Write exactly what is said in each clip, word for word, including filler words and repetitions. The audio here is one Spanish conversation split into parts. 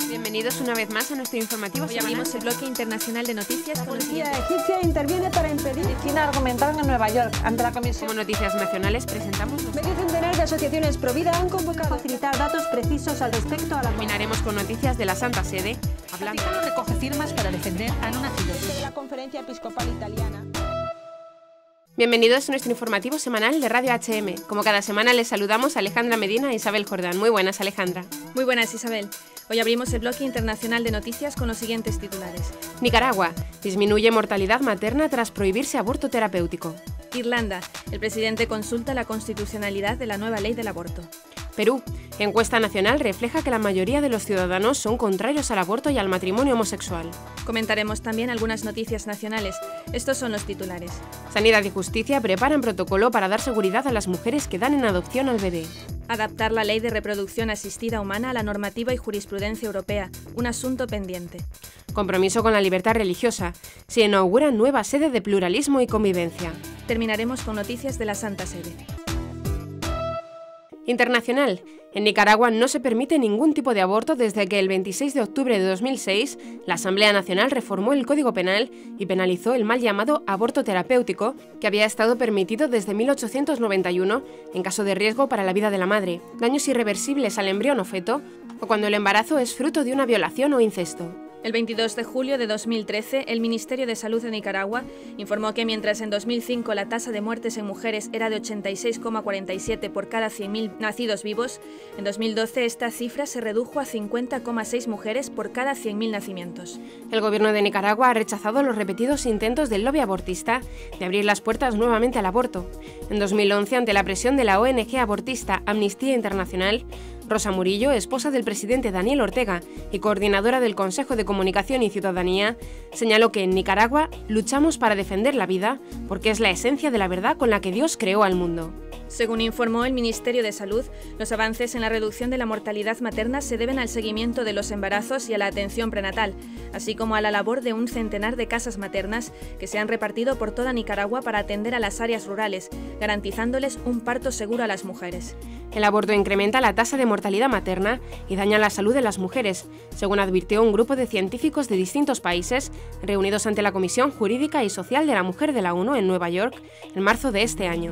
Bienvenidos una vez más a nuestro informativo. Hoy abrimos el bloque internacional de noticias. La policía egipcia interviene para impedir. China argumentaron en Nueva York ante la comisión. Como noticias nacionales presentamos. Medio centenar de asociaciones Provida han convocado a facilitar datos precisos al respecto a la. Terminaremos con noticias de la Santa Sede. Hablando. El Vaticano recoge firmas para defender a no nacidos. de la Conferencia Episcopal Italiana. Bienvenidos a nuestro informativo semanal de Radio H M. Como cada semana les saludamos a Alejandra Medina e Isabel Jordán. Muy buenas, Alejandra. Muy buenas, Isabel. Hoy abrimos el bloque internacional de noticias con los siguientes titulares. Nicaragua. Disminuye mortalidad materna tras prohibirse aborto terapéutico. Irlanda. El presidente consulta la constitucionalidad de la nueva ley del aborto. Perú. Encuesta nacional refleja que la mayoría de los ciudadanos son contrarios al aborto y al matrimonio homosexual. Comentaremos también algunas noticias nacionales. Estos son los titulares. Sanidad y Justicia preparan protocolo para dar seguridad a las mujeres que dan en adopción al bebé. Adaptar la ley de reproducción asistida humana a la normativa y jurisprudencia europea, un asunto pendiente. Compromiso con la libertad religiosa. Se inaugura nueva sede de pluralismo y convivencia. Terminaremos con noticias de la Santa Sede. Internacional. En Nicaragua no se permite ningún tipo de aborto desde que el veintiséis de octubre de dos mil seis la Asamblea Nacional reformó el Código Penal y penalizó el mal llamado aborto terapéutico, que había estado permitido desde mil ochocientos noventa y uno en caso de riesgo para la vida de la madre, daños irreversibles al embrión o feto, o cuando el embarazo es fruto de una violación o incesto. El veintidós de julio de dos mil trece, el Ministerio de Salud de Nicaragua informó que mientras en dos mil cinco la tasa de muertes en mujeres era de ochenta y seis coma cuarenta y siete por cada cien mil nacidos vivos, en dos mil doce esta cifra se redujo a cincuenta coma seis mujeres por cada cien mil nacimientos. El gobierno de Nicaragua ha rechazado los repetidos intentos del lobby abortista de abrir las puertas nuevamente al aborto. En dos mil once, ante la presión de la O N G abortista Amnistía Internacional, Rosa Murillo, esposa del presidente Daniel Ortega y coordinadora del Consejo de Comunicación y Ciudadanía, señaló que en Nicaragua luchamos para defender la vida porque es la esencia de la verdad con la que Dios creó al mundo. Según informó el Ministerio de Salud, los avances en la reducción de la mortalidad materna se deben al seguimiento de los embarazos y a la atención prenatal, así como a la labor de un centenar de casas maternas que se han repartido por toda Nicaragua para atender a las áreas rurales, garantizándoles un parto seguro a las mujeres. El aborto incrementa la tasa de mortalidad materna y daña la salud de las mujeres, según advirtió un grupo de científicos de distintos países reunidos ante la Comisión Jurídica y Social de la Mujer de la ONU en Nueva York en marzo de este año.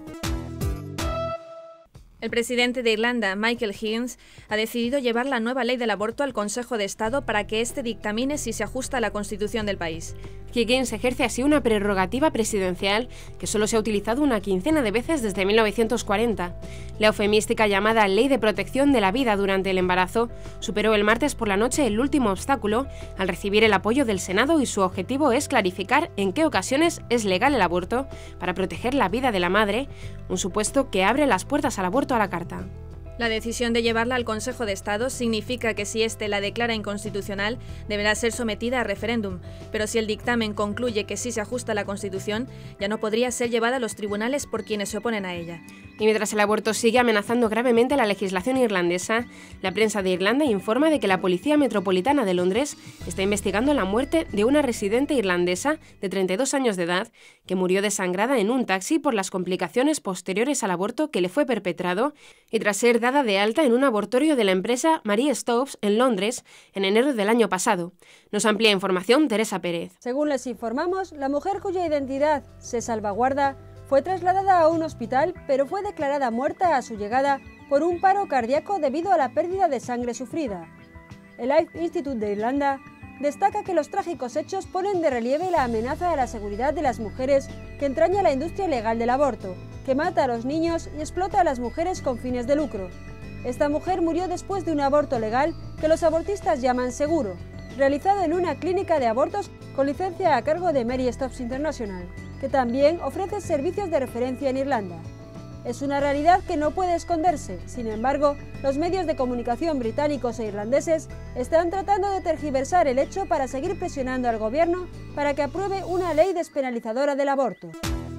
El presidente de Irlanda, Michael Higgins, ha decidido llevar la nueva ley del aborto al Consejo de Estado para que éste dictamine si se ajusta a la Constitución del país. Higgins ejerce así una prerrogativa presidencial que solo se ha utilizado una quincena de veces desde mil novecientos cuarenta. La eufemística llamada Ley de Protección de la Vida durante el embarazo superó el martes por la noche el último obstáculo al recibir el apoyo del Senado y su objetivo es clarificar en qué ocasiones es legal el aborto para proteger la vida de la madre, un supuesto que abre las puertas al aborto a la carta. La decisión de llevarla al Consejo de Estado significa que si éste la declara inconstitucional, deberá ser sometida a referéndum, pero si el dictamen concluye que sí se ajusta a la Constitución, ya no podría ser llevada a los tribunales por quienes se oponen a ella. Y mientras el aborto sigue amenazando gravemente la legislación irlandesa, la prensa de Irlanda informa de que la Policía Metropolitana de Londres está investigando la muerte de una residente irlandesa de treinta y dos años de edad que murió desangrada en un taxi por las complicaciones posteriores al aborto que le fue perpetrado y tras ser dada de alta en un abortorio de la empresa Marie Stopes en Londres en enero del año pasado. Nos amplía información Teresa Pérez. Según les informamos, la mujer cuya identidad se salvaguarda fue trasladada a un hospital, pero fue declarada muerta a su llegada por un paro cardíaco debido a la pérdida de sangre sufrida. El Life Institute de Irlanda destaca que los trágicos hechos ponen de relieve la amenaza a la seguridad de las mujeres que entraña la industria ilegal del aborto, que mata a los niños y explota a las mujeres con fines de lucro. Esta mujer murió después de un aborto legal que los abortistas llaman seguro, realizado en una clínica de abortos con licencia a cargo de Marie Stopes International, que también ofrece servicios de referencia en Irlanda. Es una realidad que no puede esconderse, sin embargo, los medios de comunicación británicos e irlandeses están tratando de tergiversar el hecho para seguir presionando al gobierno para que apruebe una ley despenalizadora del aborto.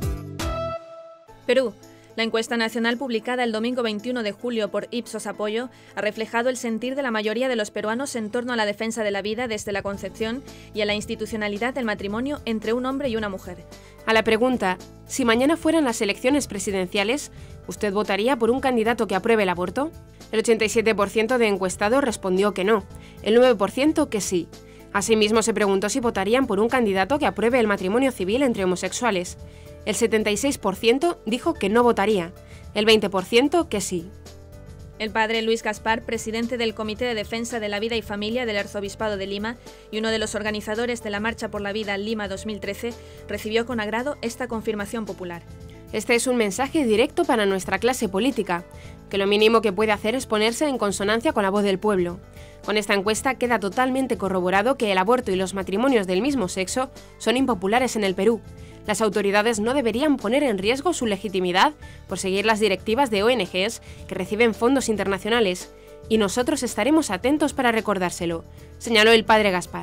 Perú. La encuesta nacional publicada el domingo veintiuno de julio por Ipsos Apoyo ha reflejado el sentir de la mayoría de los peruanos en torno a la defensa de la vida desde la concepción y a la institucionalidad del matrimonio entre un hombre y una mujer. A la pregunta, si mañana fueran las elecciones presidenciales, ¿usted votaría por un candidato que apruebe el aborto? El ochenta y siete por ciento de encuestados respondió que no. el nueve por ciento que sí. Asimismo, se preguntó si votarían por un candidato que apruebe el matrimonio civil entre homosexuales. El setenta y seis por ciento dijo que no votaría, el veinte por ciento que sí. El padre Luis Gaspar, presidente del Comité de Defensa de la Vida y Familia del Arzobispado de Lima y uno de los organizadores de la Marcha por la Vida Lima dos mil trece, recibió con agrado esta confirmación popular. Este es un mensaje directo para nuestra clase política, que lo mínimo que puede hacer es ponerse en consonancia con la voz del pueblo. Con esta encuesta queda totalmente corroborado que el aborto y los matrimonios del mismo sexo son impopulares en el Perú. Las autoridades no deberían poner en riesgo su legitimidad por seguir las directivas de O N Ges que reciben fondos internacionales, y nosotros estaremos atentos para recordárselo, señaló el padre Gaspar.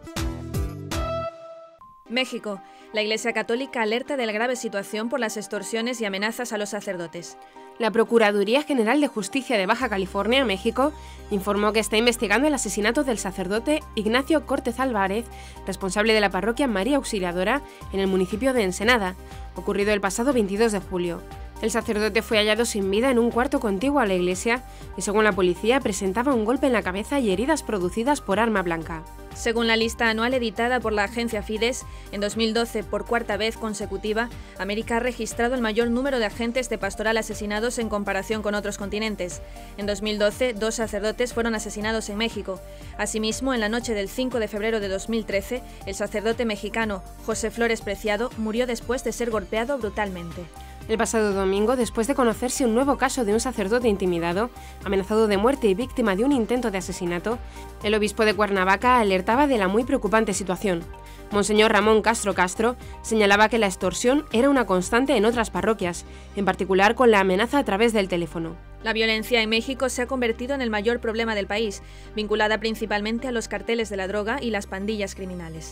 México. La Iglesia Católica alerta de la grave situación por las extorsiones y amenazas a los sacerdotes. La Procuraduría General de Justicia de Baja California, México, informó que está investigando el asesinato del sacerdote Ignacio Cortez Álvarez, responsable de la parroquia María Auxiliadora en el municipio de Ensenada, ocurrido el pasado veintidós de julio. El sacerdote fue hallado sin vida en un cuarto contiguo a la iglesia y, según la policía, presentaba un golpe en la cabeza y heridas producidas por arma blanca. Según la lista anual editada por la agencia Fides, en dos mil doce, por cuarta vez consecutiva, América ha registrado el mayor número de agentes de pastoral asesinados en comparación con otros continentes. En dos mil doce, dos sacerdotes fueron asesinados en México. Asimismo, en la noche del cinco de febrero de dos mil trece, el sacerdote mexicano José Flores Preciado murió después de ser golpeado brutalmente. El pasado domingo, después de conocerse un nuevo caso de un sacerdote intimidado, amenazado de muerte y víctima de un intento de asesinato, el obispo de Cuernavaca alertaba de la muy preocupante situación. Monseñor Ramón Castro Castro señalaba que la extorsión era una constante en otras parroquias, en particular con la amenaza a través del teléfono. La violencia en México se ha convertido en el mayor problema del país, vinculada principalmente a los carteles de la droga y las pandillas criminales.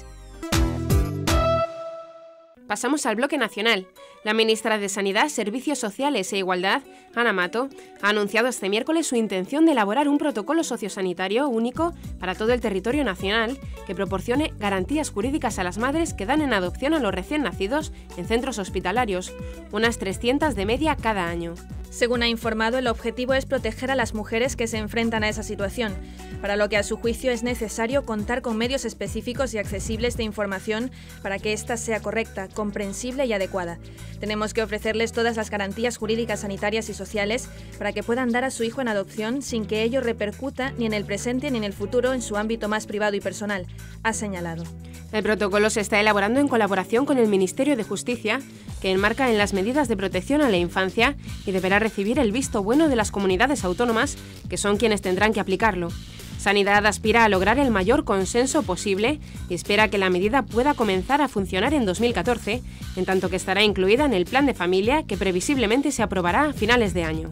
Pasamos al bloque nacional. La ministra de Sanidad, Servicios Sociales e Igualdad, Ana Mato, ha anunciado este miércoles su intención de elaborar un protocolo sociosanitario único para todo el territorio nacional que proporcione garantías jurídicas a las madres que dan en adopción a los recién nacidos en centros hospitalarios, unas trescientas de media cada año. Según ha informado, el objetivo es proteger a las mujeres que se enfrentan a esa situación, para lo que a su juicio es necesario contar con medios específicos y accesibles de información para que ésta sea correcta, comprensible y adecuada. Tenemos que ofrecerles todas las garantías jurídicas, sanitarias y sociales para que puedan dar a su hijo en adopción sin que ello repercuta ni en el presente ni en el futuro en su ámbito más privado y personal, ha señalado. El protocolo se está elaborando en colaboración con el Ministerio de Justicia, que enmarca en las medidas de protección a la infancia y deberá recibir el visto bueno de las comunidades autónomas, que son quienes tendrán que aplicarlo. Sanidad aspira a lograr el mayor consenso posible y espera que la medida pueda comenzar a funcionar en dos mil catorce, en tanto que estará incluida en el Plan de Familia, que previsiblemente se aprobará a finales de año.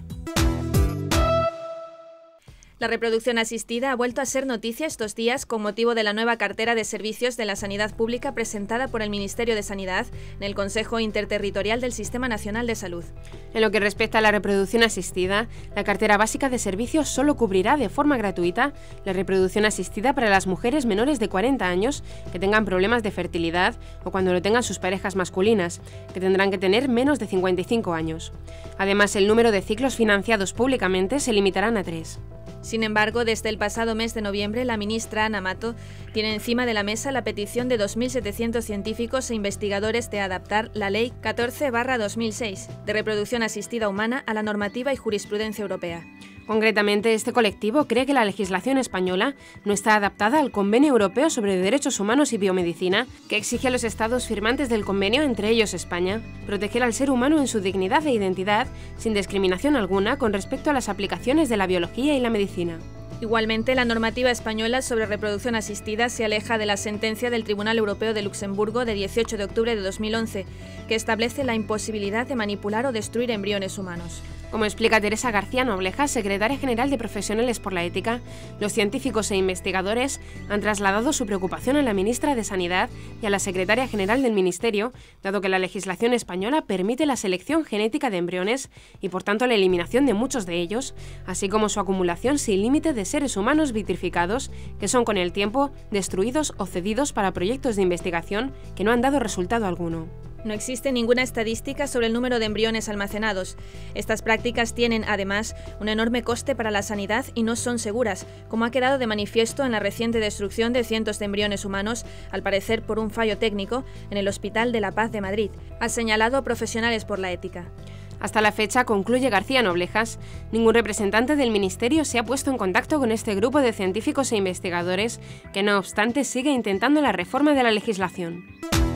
La reproducción asistida ha vuelto a ser noticia estos días con motivo de la nueva cartera de servicios de la sanidad pública presentada por el Ministerio de Sanidad en el Consejo Interterritorial del Sistema Nacional de Salud. En lo que respecta a la reproducción asistida, la cartera básica de servicios solo cubrirá de forma gratuita la reproducción asistida para las mujeres menores de cuarenta años que tengan problemas de fertilidad o cuando lo tengan sus parejas masculinas, que tendrán que tener menos de cincuenta y cinco años. Además, el número de ciclos financiados públicamente se limitarán a tres. Sin embargo, desde el pasado mes de noviembre, la ministra Ana Mato tiene encima de la mesa la petición de dos mil setecientos científicos e investigadores de adaptar la Ley catorce barra dos mil seis de reproducción asistida humana a la normativa y jurisprudencia europea. Concretamente, este colectivo cree que la legislación española no está adaptada al Convenio Europeo sobre Derechos Humanos y Biomedicina, que exige a los Estados firmantes del convenio, entre ellos España, proteger al ser humano en su dignidad e identidad sin discriminación alguna con respecto a las aplicaciones de la biología y la medicina. Igualmente, la normativa española sobre reproducción asistida se aleja de la sentencia del Tribunal Europeo de Luxemburgo de dieciocho de octubre de dos mil once, que establece la imposibilidad de manipular o destruir embriones humanos. Como explica Teresa García Nobleja, secretaria general de Profesionales por la Ética, los científicos e investigadores han trasladado su preocupación a la ministra de Sanidad y a la secretaria general del Ministerio, dado que la legislación española permite la selección genética de embriones y, por tanto, la eliminación de muchos de ellos, así como su acumulación sin límite de seres humanos vitrificados, que son con el tiempo destruidos o cedidos para proyectos de investigación que no han dado resultado alguno. No existe ninguna estadística sobre el número de embriones almacenados. Estas prácticas tienen, además, un enorme coste para la sanidad y no son seguras, como ha quedado de manifiesto en la reciente destrucción de cientos de embriones humanos, al parecer por un fallo técnico, en el Hospital de la Paz de Madrid, ha señalado Profesionales por la Ética. Hasta la fecha, concluye García Noblejas, ningún representante del Ministerio se ha puesto en contacto con este grupo de científicos e investigadores que, no obstante, sigue intentando la reforma de la legislación.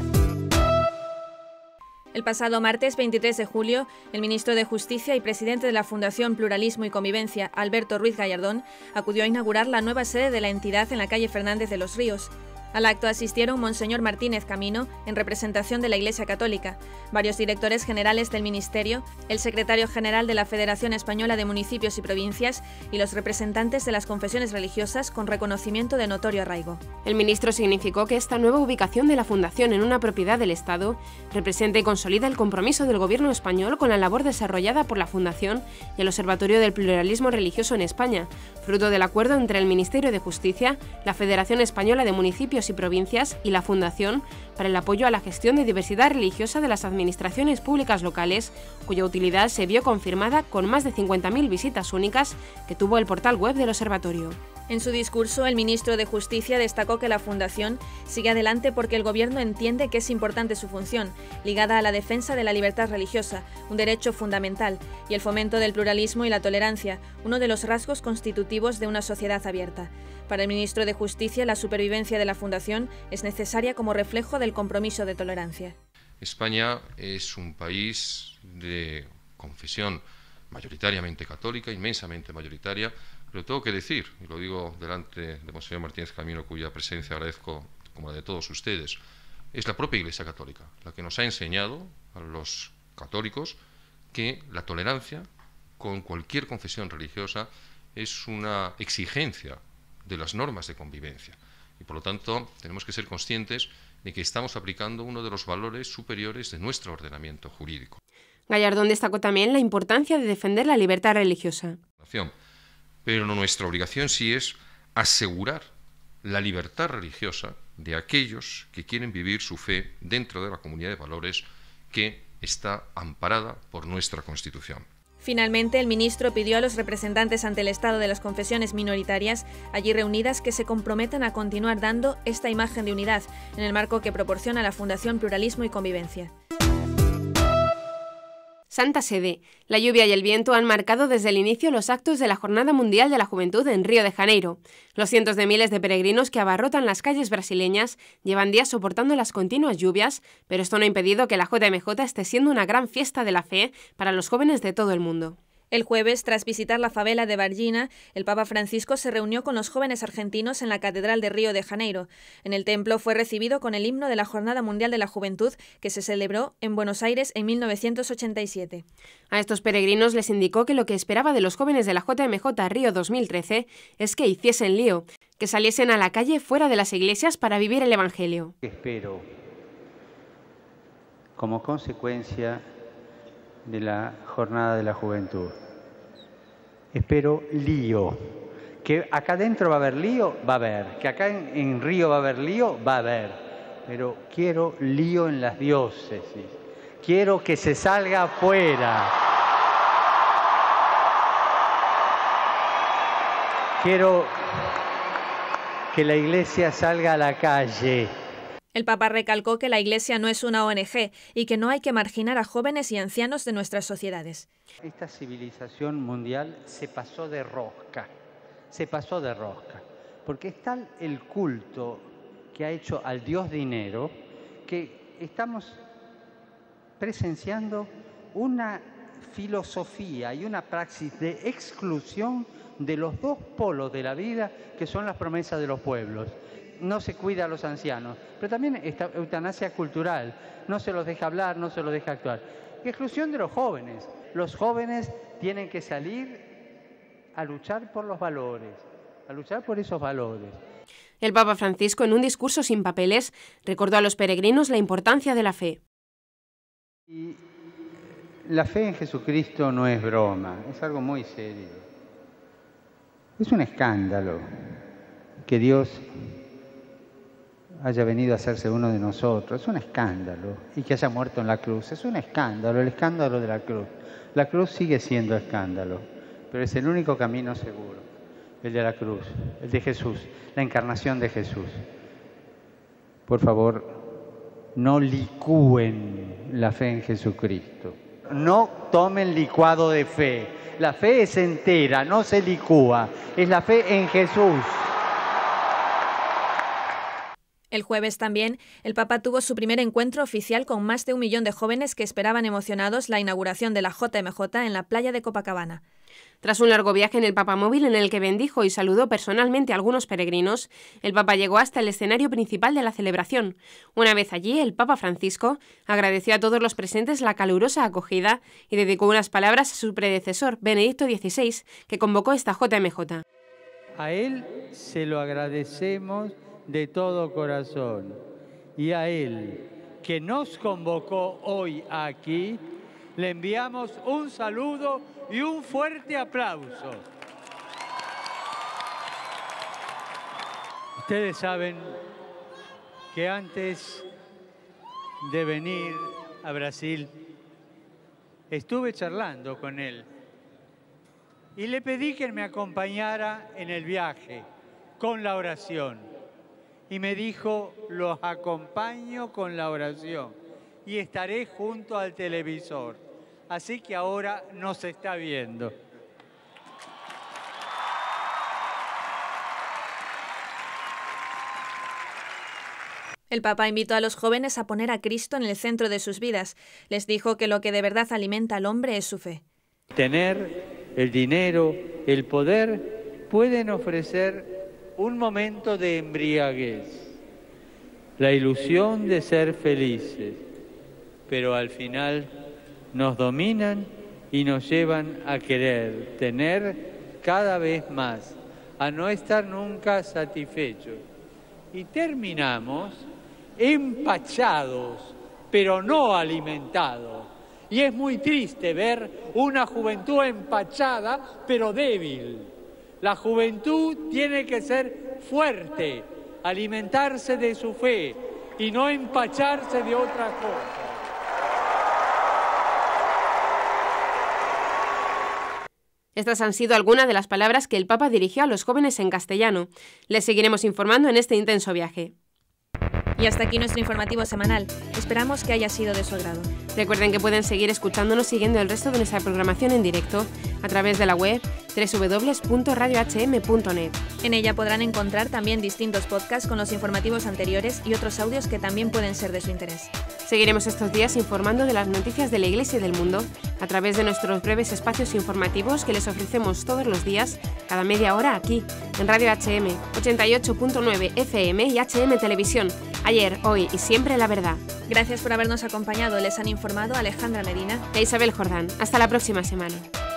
El pasado martes veintitrés de julio, el ministro de Justicia y presidente de la Fundación Pluralismo y Convivencia, Alberto Ruiz Gallardón, acudió a inaugurar la nueva sede de la entidad en la calle Fernández de los Ríos. Al acto asistieron Monseñor Martínez Camino, en representación de la Iglesia Católica, varios directores generales del Ministerio, el secretario general de la Federación Española de Municipios y Provincias y los representantes de las confesiones religiosas con reconocimiento de notorio arraigo. El ministro significó que esta nueva ubicación de la Fundación en una propiedad del Estado representa y consolida el compromiso del Gobierno español con la labor desarrollada por la Fundación y el Observatorio del Pluralismo Religioso en España, fruto del acuerdo entre el Ministerio de Justicia, la Federación Española de Municipios y Provincias y la Fundación para el apoyo a la gestión de diversidad religiosa de las administraciones públicas locales, cuya utilidad se vio confirmada con más de cincuenta mil visitas únicas que tuvo el portal web del observatorio. En su discurso, el ministro de Justicia destacó que la Fundación sigue adelante porque el Gobierno entiende que es importante su función, ligada a la defensa de la libertad religiosa, un derecho fundamental, y el fomento del pluralismo y la tolerancia, uno de los rasgos constitutivos de una sociedad abierta. Para el ministro de Justicia, la supervivencia de la Fundación es necesaria como reflejo del compromiso de tolerancia. España es un país de confesión mayoritariamente católica, inmensamente mayoritaria, pero tengo que decir, y lo digo delante de Monseñor Martínez Camino, cuya presencia agradezco como la de todos ustedes, es la propia Iglesia Católica la que nos ha enseñado a los católicos que la tolerancia con cualquier confesión religiosa es una exigencia de las normas de convivencia y por lo tanto tenemos que ser conscientes de que estamos aplicando uno de los valores superiores de nuestro ordenamiento jurídico. Gallardón destacó también la importancia de defender la libertad religiosa. Pero nuestra obligación sí es asegurar la libertad religiosa de aquellos que quieren vivir su fe dentro de la comunidad de valores que está amparada por nuestra Constitución. Finalmente, el ministro pidió a los representantes ante el Estado de las confesiones minoritarias, allí reunidas, que se comprometan a continuar dando esta imagen de unidad en el marco que proporciona la Fundación Pluralismo y Convivencia. Santa Sede. La lluvia y el viento han marcado desde el inicio los actos de la Jornada Mundial de la Juventud en Río de Janeiro. Los cientos de miles de peregrinos que abarrotan las calles brasileñas llevan días soportando las continuas lluvias, pero esto no ha impedido que la J M J esté siendo una gran fiesta de la fe para los jóvenes de todo el mundo. El jueves, tras visitar la favela de Varginha, el Papa Francisco se reunió con los jóvenes argentinos en la Catedral de Río de Janeiro. En el templo fue recibido con el himno de la Jornada Mundial de la Juventud, que se celebró en Buenos Aires en mil novecientos ochenta y siete. A estos peregrinos les indicó que lo que esperaba de los jóvenes de la J M J Río dos mil trece es que hiciesen lío, que saliesen a la calle fuera de las iglesias para vivir el Evangelio. Espero, como consecuencia de la Jornada de la Juventud. Espero lío. Que acá adentro va a haber lío, va a haber. Que acá en, en Río va a haber lío, va a haber. Pero quiero lío en las diócesis. Quiero que se salga afuera. Quiero que la iglesia salga a la calle. El Papa recalcó que la Iglesia no es una O N G y que no hay que marginar a jóvenes y ancianos de nuestras sociedades. Esta civilización mundial se pasó de rosca, se pasó de rosca, porque es tal el culto que ha hecho al Dios dinero que estamos presenciando una filosofía y una praxis de exclusión de los dos polos de la vida que son las promesas de los pueblos. No se cuida a los ancianos, pero también esta eutanasia cultural, no se los deja hablar, no se los deja actuar. Y exclusión de los jóvenes. Los jóvenes tienen que salir a luchar por los valores, a luchar por esos valores. El Papa Francisco, en un discurso sin papeles, recordó a los peregrinos la importancia de la fe. Y la fe en Jesucristo no es broma, es algo muy serio. Es un escándalo que Dios haya venido a hacerse uno de nosotros. Es un escándalo. Y que haya muerto en la cruz. Es un escándalo, el escándalo de la cruz. La cruz sigue siendo escándalo, pero es el único camino seguro. El de la cruz, el de Jesús, la encarnación de Jesús. Por favor, no licúen la fe en Jesucristo. No tomen licuado de fe. La fe es entera, no se licúa. Es la fe en Jesús. El jueves también, el Papa tuvo su primer encuentro oficial con más de un millón de jóvenes que esperaban emocionados la inauguración de la J M J en la playa de Copacabana. Tras un largo viaje en el papamóvil en el que bendijo y saludó personalmente a algunos peregrinos, el Papa llegó hasta el escenario principal de la celebración. Una vez allí, el Papa Francisco agradeció a todos los presentes la calurosa acogida y dedicó unas palabras a su predecesor, Benedicto dieciséis, que convocó esta J M J. A él se lo agradecemos de todo corazón, y a él, que nos convocó hoy aquí, le enviamos un saludo y un fuerte aplauso. Ustedes saben que antes de venir a Brasil, estuve charlando con él y le pedí que me acompañara en el viaje con la oración. Y me dijo, los acompaño con la oración y estaré junto al televisor. Así que ahora nos está viendo. El Papa invitó a los jóvenes a poner a Cristo en el centro de sus vidas. Les dijo que lo que de verdad alimenta al hombre es su fe. Tener el dinero, el poder, pueden ofrecer un momento de embriaguez, la ilusión de ser felices, pero al final nos dominan y nos llevan a querer tener cada vez más, a no estar nunca satisfechos. Y terminamos empachados, pero no alimentados. Y es muy triste ver una juventud empachada, pero débil. La juventud tiene que ser fuerte, alimentarse de su fe y no empacharse de otra cosa. Estas han sido algunas de las palabras que el Papa dirigió a los jóvenes en castellano. Les seguiremos informando en este intenso viaje. Y hasta aquí nuestro informativo semanal. Esperamos que haya sido de su agrado. Recuerden que pueden seguir escuchándonos siguiendo el resto de nuestra programación en directo a través de la web doble u doble u doble u punto radio h m punto net. En ella podrán encontrar también distintos podcasts con los informativos anteriores y otros audios que también pueden ser de su interés. Seguiremos estos días informando de las noticias de la Iglesia y del mundo a través de nuestros breves espacios informativos que les ofrecemos todos los días, cada media hora aquí, en Radio H M, ochenta y ocho punto nueve F M y H M Televisión. Ayer, hoy y siempre la verdad. Gracias por habernos acompañado. Les han informado Alejandra Medina e Isabel Jordán. Hasta la próxima semana.